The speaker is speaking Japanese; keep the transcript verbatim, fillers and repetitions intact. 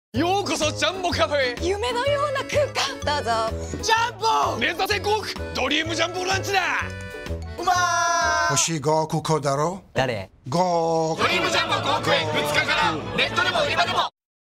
ようこそジャンボカフェへ。 夢のような空間。どうぞ。 ジャンボ目指せごおくドリームジャンボランチだ。 うまー。欲しいごおくこだろ。 誰？ ごおく。 ドリームジャンボごおくえんふつかからネットでも売り場でも。